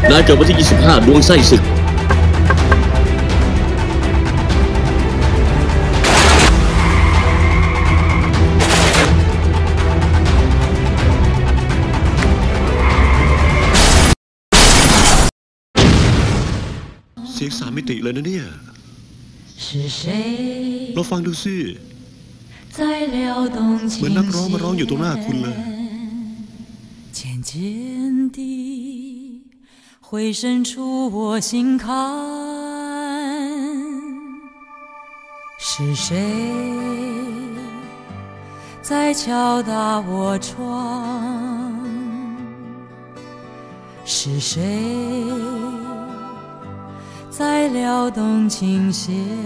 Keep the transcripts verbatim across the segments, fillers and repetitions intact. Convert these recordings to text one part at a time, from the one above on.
นายเกิดวันที่ยี่สิบห้าดวงไส้ศึกเสียงสามมิติเลยนะเนี่ยลองฟังดูสิเหมือนนักร้องมาร้องอยู่ตรงหน้าคุณเลย渐渐地回伸出我心坎，是谁在敲打我窗？是谁在撩动琴弦？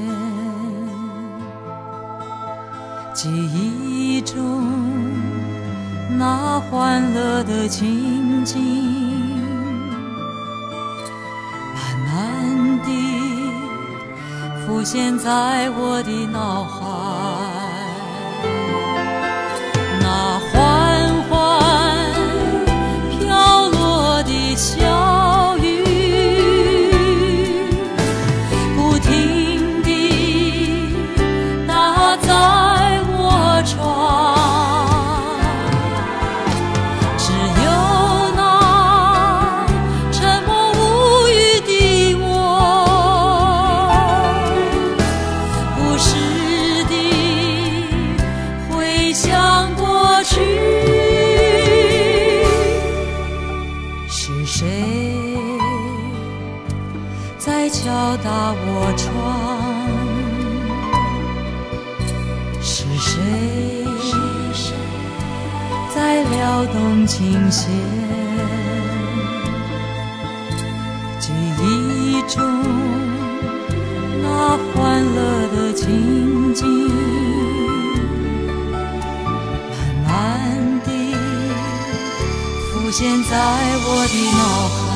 记忆中那欢乐的情景，慢慢地浮现在我的脑海。那缓缓飘落的小雨，不停地打在我窗。敲打我窗，是谁在撩动琴弦？记忆中那欢乐的情景，慢慢地浮现在我的脑海。